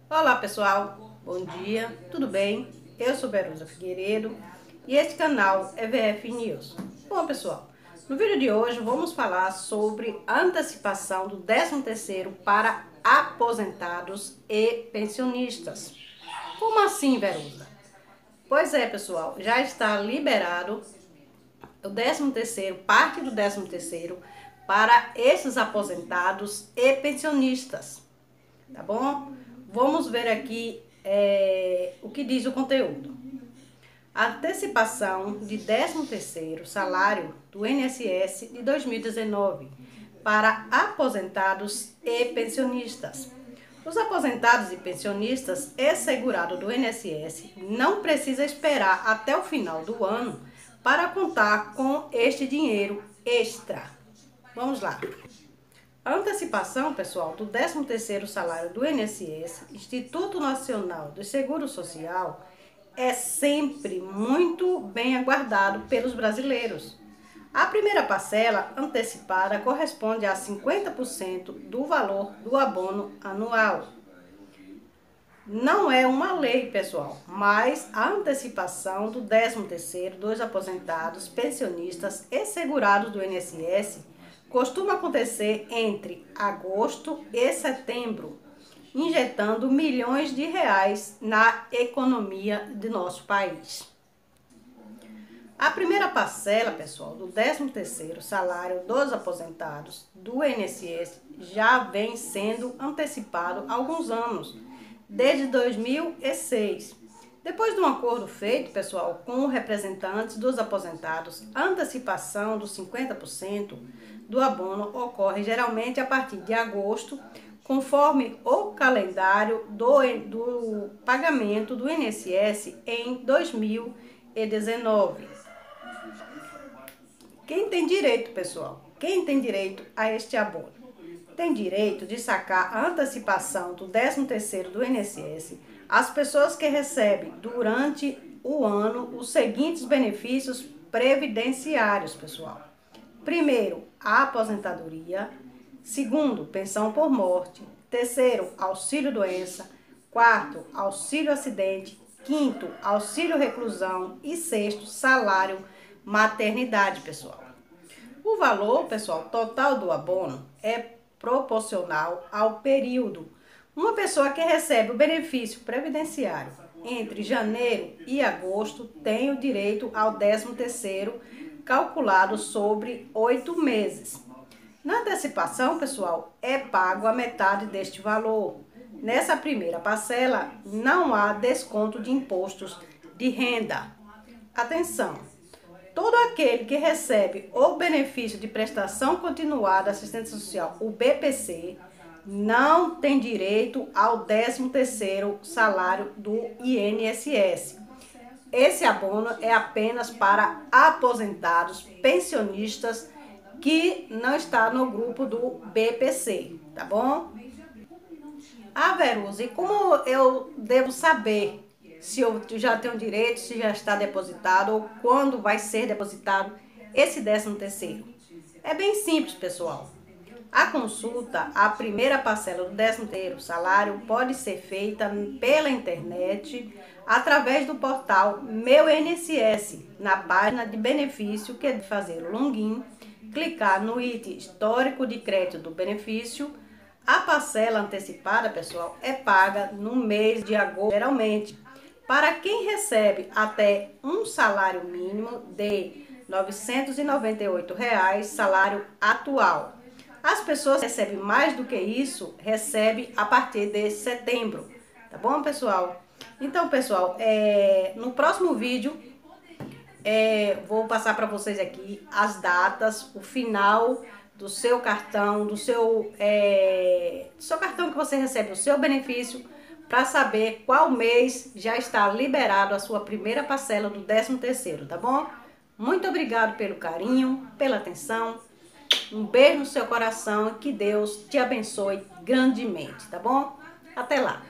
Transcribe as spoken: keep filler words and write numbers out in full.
Olá pessoal, bom dia, tudo bem? Eu sou Verusa Figueiredo e este canal é V F News. Bom pessoal, no vídeo de hoje vamos falar sobre a antecipação do décimo terceiro para aposentados e pensionistas. Como assim, Verusa? Pois é pessoal, já está liberado o décimo terceiro, parte do décimo terceiro para esses aposentados e pensionistas, tá bom? Vamos ver aqui é, o que diz o conteúdo. A antecipação de décimo terceiro salário do I N S S de dois mil e dezenove para aposentados e pensionistas. Os aposentados e pensionistas e segurados do I N S S não precisam esperar até o final do ano para contar com este dinheiro extra. Vamos lá. A antecipação, pessoal, do décimo terceiro salário do I N S S, Instituto Nacional do Seguro Social, é sempre muito bem aguardado pelos brasileiros. A primeira parcela antecipada corresponde a cinquenta por cento do valor do abono anual. Não é uma lei, pessoal, mas a antecipação do décimo terceiro dos aposentados, pensionistas e segurados do I N S S costuma acontecer entre agosto e setembro, injetando milhões de reais na economia de nosso país. A primeira parcela, pessoal, do décimo terceiro salário dos aposentados do I N S S já vem sendo antecipado há alguns anos, desde dois mil e seis. Depois de um acordo feito, pessoal, com representantes dos aposentados, a antecipação dos cinquenta por cento do abono ocorre geralmente a partir de agosto, conforme o calendário do, do pagamento do I N S S em dois mil e dezenove. Quem tem direito, pessoal? Quem tem direito a este abono? Tem direito de sacar a antecipação do décimo terceiro do I N S S as pessoas que recebem durante o ano os seguintes benefícios previdenciários, pessoal. Primeiro, a aposentadoria. Segundo, pensão por morte. Terceiro, auxílio doença. Quarto, auxílio acidente. Quinto, auxílio reclusão. E sexto, salário maternidade, pessoal. O valor, pessoal, total do abono é proporcional ao período. Uma pessoa que recebe o benefício previdenciário entre janeiro e agosto tem o direito ao décimo terceiro calculado sobre oito meses. Na antecipação, pessoal, é pago a metade deste valor. Nessa primeira parcela, não há desconto de impostos de renda. Atenção! Todo aquele que recebe o benefício de prestação continuada de assistência social, o B P C, não tem direito ao décimo terceiro salário do I N S S. Esse abono é apenas para aposentados, pensionistas que não está no grupo do B P C, tá bom? Ah, Verusa, e como eu devo saber se eu já tenho direito, se já está depositado ou quando vai ser depositado esse décimo terceiro? É bem simples, pessoal. A consulta, a primeira parcela do décimo terceiro salário pode ser feita pela internet através do portal Meu I N S S, na página de benefício, que é de fazer o login, clicar no item histórico de crédito do benefício. A parcela antecipada, pessoal, é paga no mês de agosto, geralmente. Para quem recebe até um salário mínimo de novecentos e noventa e oito reais, salário atual. As pessoas que recebem mais do que isso, recebem a partir de setembro, tá bom, pessoal? Então, pessoal, é, no próximo vídeo, é, vou passar para vocês aqui as datas, o final do seu cartão, do seu, é, do seu cartão que você recebe o seu benefício, para saber qual mês já está liberado a sua primeira parcela do décimo terceiro, tá bom? Muito obrigado pelo carinho, pela atenção. Um beijo no seu coração e que Deus te abençoe grandemente, tá bom? Até lá!